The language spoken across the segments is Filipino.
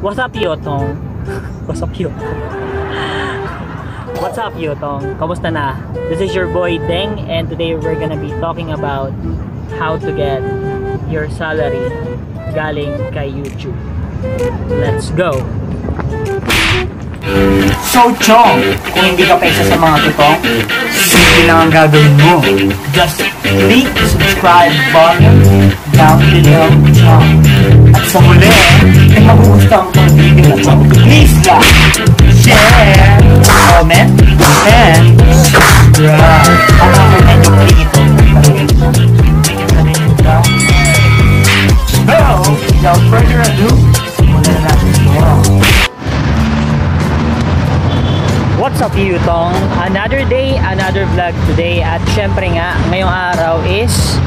What's up, Yotong? What's up, Yotong? What's up, Yotong? Kamusta na? This is your boy Deng, and today we're gonna be talking about how to get your salary galing kay YouTube. Let's go! So Chong, kung hindi ka pa isa sa mga tutong, simple lang ang gagawin mo. Just click the subscribe button down below, Chong. At sa huli, kung magugustuhan mo ang video na to, please like, share, comment, and subscribe. Ang ako medyo dito. So, without further ado, simulan na natin ito. What's up, Yutong? Another day, another vlog today. At syempre nga, ngayong araw is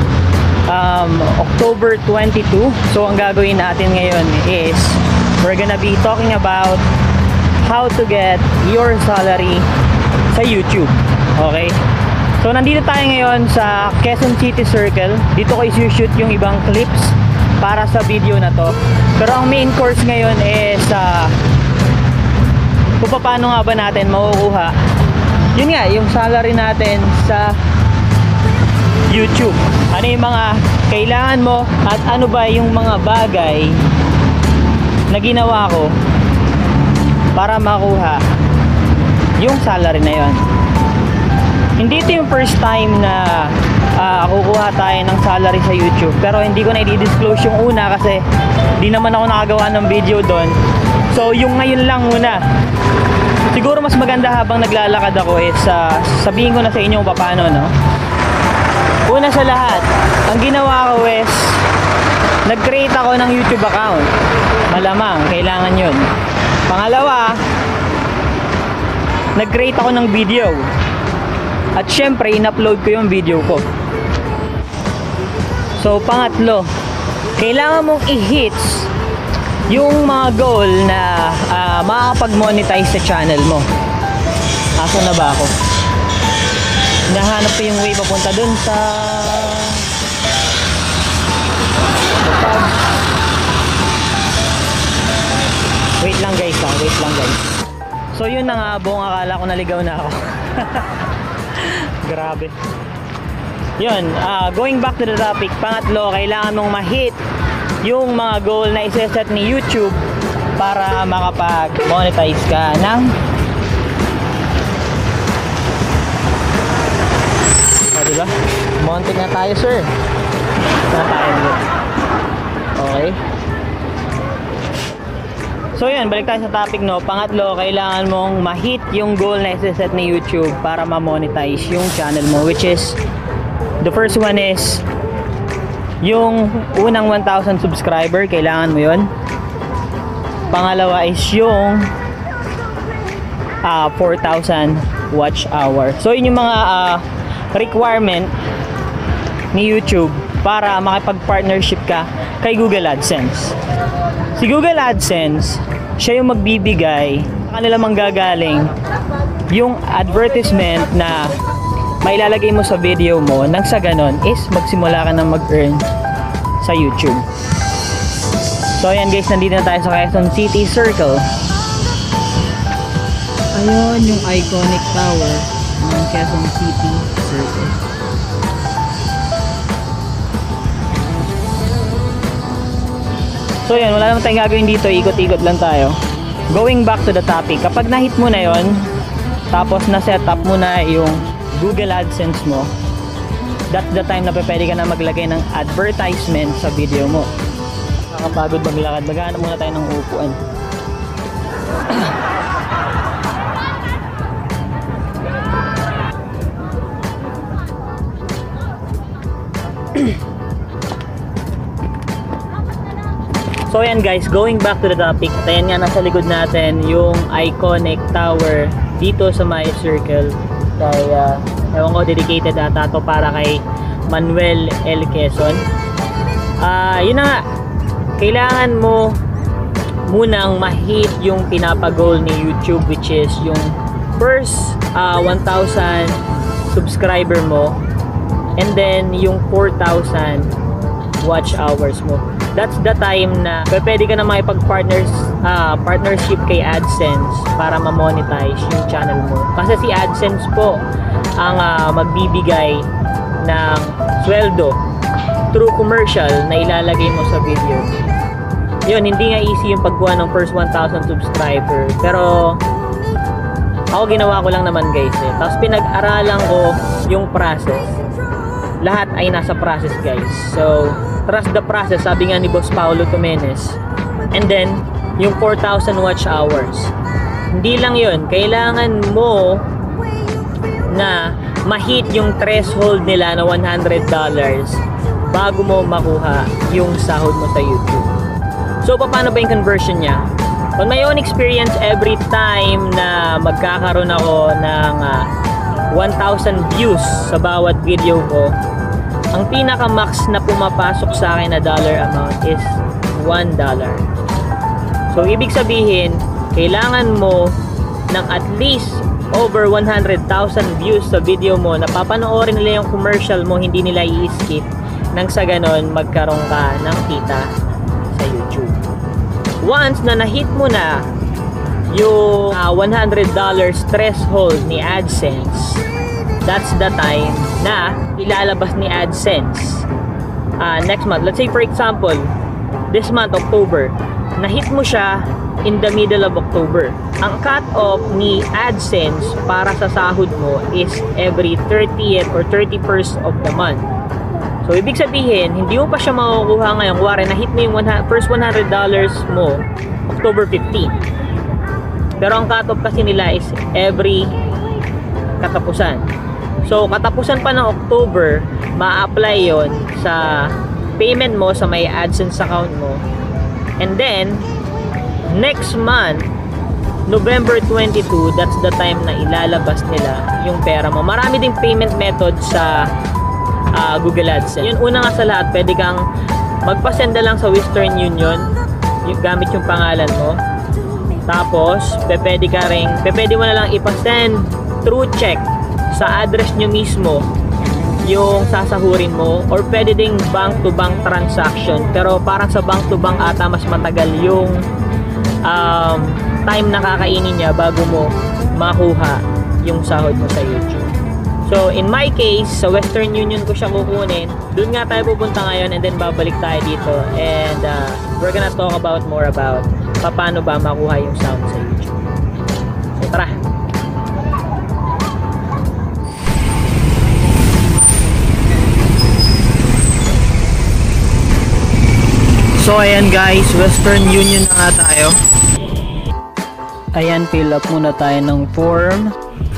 October 22. So ang gagawin natin ngayon is we're gonna be talking about how to get your salary sa YouTube. Okay? So nandito tayo ngayon sa Quezon City Circle. Dito ko i-shoot yung ibang clips para sa video na to. Pero ang main course ngayon is kung paano nga ba natin makukuha yun nga, yung salary natin sa YouTube. Ano yung mga kailangan mo at ano ba yung mga bagay na ginawa ko para makuha yung salary na yun. Hindi ito yung first time na kukuha tayo ng salary sa YouTube, pero hindi ko na i-disclose yung una kasi di naman ako nakagawa ng video doon. So yung ngayon lang muna. Siguro mas maganda habang naglalakad ako is sabihin ko na sa inyo paano, no? Una sa lahat, ang ginawa ko is nag-create ako ng YouTube account. Malamang, kailangan yun. Pangalawa, nag-create ako ng video. At syempre, in-upload ko yung video ko. So, pangatlo, kailangan mong i-hits yung mga goal na makakapag-monetize sa channel mo. Asa na ba ako? Nahanap ko yung way papunta dun sa wait lang guys, wait lang guys. So yun na nga, buong akala ko naligaw na ako. Grabe. Yun, going back to the topic, pangatlo, kailangan mong ma-hit yung mga goal na iseset ni YouTube para makapag-monetize ka ng diba? Montik na tayo, sir. Na tayo ulit. Okay. So yun, balik tayo sa topic, no. Pangatlo, kailangan mong ma-hit yung goal na iseset ni YouTube para ma-monetize yung channel mo, which is the first one is yung unang 1,000 subscriber, kailangan mo yun. Pangalawa is yung 4,000 watch hour. So yun yung mga requirement ni YouTube para makipag-partnership ka kay Google AdSense. Si Google AdSense, siya yung magbibigay, kanila manggagaling yung advertisement na mailalagay mo sa video mo, nang sa ganon is magsimula ka na mag-earn sa YouTube. So ayan guys, nandito na tayo sa Quezon City Circle. Ayun yung iconic tower ng Quezon City Circle. So yan, wala naman tayong gagawin dito, ikot-ikot lang tayo. Going back to the topic, kapag na-hit mo na yon, tapos na-set up mo na yung Google AdSense mo, that's the time na pwede ka na maglagay ng advertisement sa video mo. Nakakapagod maglakad, maghanap muna tayo ng upuan. So yan guys, going back to the topic, ayan nga nasa likod natin yung iconic tower dito sa my circle. Kaya ewan ko, dedicated ata to para kay Manuel L. Quezon. Yun na nga, kailangan mo munang ma-hit yung pinapag-goal ni YouTube, which is yung first 1,000 subscriber mo, and then yung 4,000 watch hours mo. That's the time na pwede ka na partnership kay AdSense para ma-monetize yung channel mo. Kasi si AdSense po ang magbibigay ng sweldo through commercial na ilalagay mo sa video. Yun, hindi nga easy yung pagkuha ng first 1,000 subscriber. Pero ako ginawa ko lang naman guys eh. Tapos pinag-aralan ko yung process. Lahat ay nasa process guys. So, trust the process, sabi nga ni Boss Paulo Tomenes. And then, yung 4,000 watch hours. Hindi lang yun. Kailangan mo na ma-hit yung threshold nila na $100 bago mo makuha yung sahod mo sa YouTube. So, paano ba yung conversion niya? On my own experience, every time na magkakaroon ako ng 1,000 views sa bawat video ko, ang pinaka-max na pumapasok sa akin na dollar amount is $1. So, ibig sabihin, kailangan mo ng at least over 100,000 views sa video mo na papanoorin nila yung commercial mo, hindi nila i-skip, nang sa ganon magkaroon ka ng kita sa YouTube. Once na na-hit mo na yung $100 threshold ni AdSense, that's the time na ilalabas ni AdSense next month. Let's say for example, this month, October, na-hit mo siya in the middle of October. Ang cut-off ni AdSense para sa sahod mo is every 30th or 31st of the month. So, ibig sabihin, hindi mo pa siya makukuha ngayon. Kuwari, na-hit mo yung first $100 mo October 15. Pero ang cut-off kasi nila is every katapusan. So, katapusan pa ng October, ma-apply yon sa payment mo sa may AdSense account mo. And then, next month, November 22, that's the time na ilalabas nila yung pera mo. Marami ding payment method sa Google AdSense. Yun, una nga sa lahat, pwede kang magpasenda lang sa Western Union yung gamit yung pangalan mo. Tapos, pwede mo na lang ipasend through check sa address nyo mismo yung sasahurin mo, or pwede ding bank to bank transaction. Pero parang sa bank to bank ata mas matagal yung time na kakainin niya bago mo makuha yung sahod mo sa YouTube. So, in my case, sa Western Union ko siya kukunin. Doon nga tayo pupunta ngayon, and then babalik tayo dito. And we're gonna talk about more about paano ba makuha yung sahod sa YouTube. So, tara! So, ayan guys, Western Union na nga tayo. Ayan, fill up muna tayo ng form.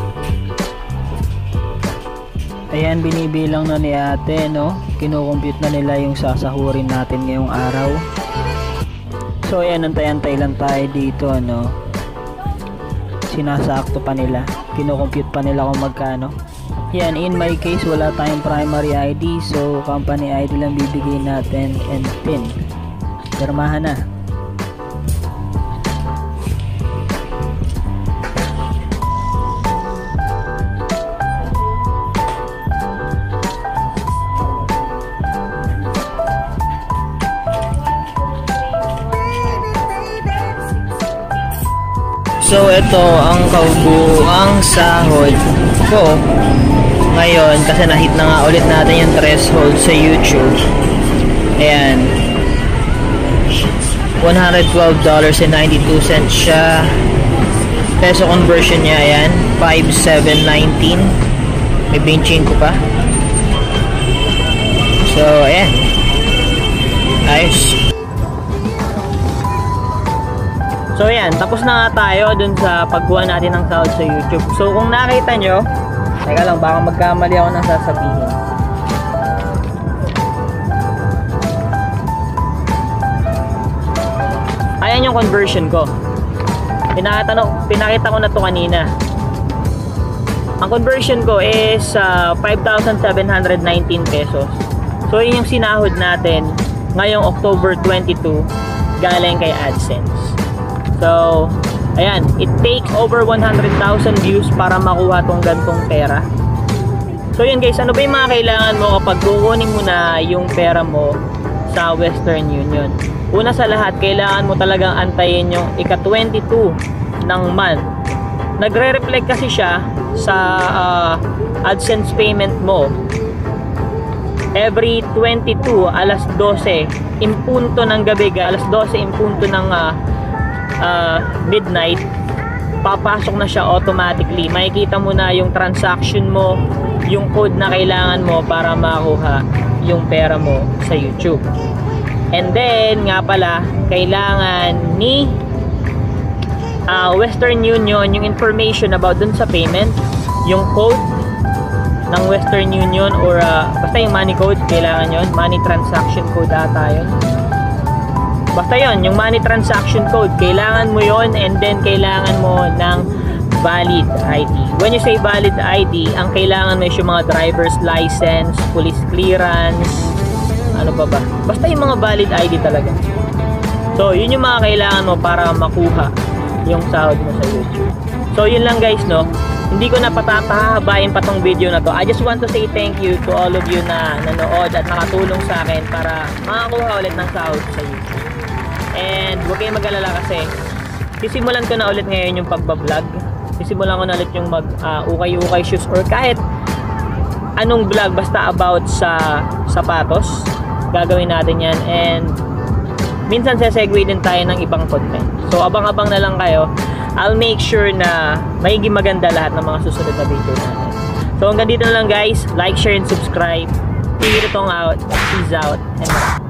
Ayan, binibilang na ni ate, no? Kinukompute na nila yung sasahurin natin ngayong araw. So, ayan, antay-antay lang tayo dito, no? Sinasakto pa nila. Kinukompute pa nila kung magkano. Yan, in my case, wala tayong primary ID. So, company ID lang bibigay natin and PIN. Pirmahan na. So, ito ang kabuuang sahod ko ngayon kasi na-hit na nga ulit natin yung threshold sa YouTube. Ayan. $112.92 siya. Peso conversion niya, ayan. 5,719. May 25 pa. So, ayan. Ayos. So ayan, tapos na nga tayo dun sa pagkuha natin ng sahod sa YouTube. So kung nakita nyo, teka lang, baka magkamali ako ng sasabihin. Ayan yung conversion ko. Pinakita ko na to kanina. Ang conversion ko is 5,719 pesos. So yun yung sinahod natin ngayong October 22 galing kay AdSense. So, ayan, it takes over 100,000 views para makuha tong gantong pera. So, yun guys, ano ba yung mga kailangan mo kapag kukunin mo na yung pera mo sa Western Union. Una sa lahat, kailangan mo talagang antayin yung ika-22 ng month. Nagre-reflect kasi siya sa AdSense payment mo every 22 alas 12 impunto ng gabi, alas 12 impunto ng midnight, papasok na siya automatically. Makikita mo na yung transaction mo, yung code na kailangan mo para makuha yung pera mo sa YouTube. And then nga pala, kailangan ni Western Union yung information about dun sa payment, yung code ng Western Union or basta yung money code, kailangan yon, money transaction code ata yun. Basta yon, yung money transaction code, kailangan mo yon, and then kailangan mo ng valid ID. When you say valid ID, ang kailangan mo is yung mga driver's license, police clearance, ano pa ba? Basta yung mga valid ID talaga. So, yun yung mga kailangan mo para makuha yung sahod mo sa YouTube. So, yun lang guys, no? Hindi ko na patatahabain pa tong video na to. I just want to say thank you to all of you na nanood at nakatulong sa akin para makakuha ulit ng sahod sa YouTube. And huwag kayong mag-alala kasi sisimulan ko na ulit ngayon yung pagbablog. Sisimulan ko na ulit yung ukay-ukay shoes or kahit anong vlog basta about sa sapatos. Gagawin natin yan, and minsan sesegue din tayo ng ibang content. So abang-abang na lang kayo. I'll make sure na magiging maganda lahat ng mga susunod na video natin. So hanggang dito na lang guys. Like, share, and subscribe. Peace out. Peace out. And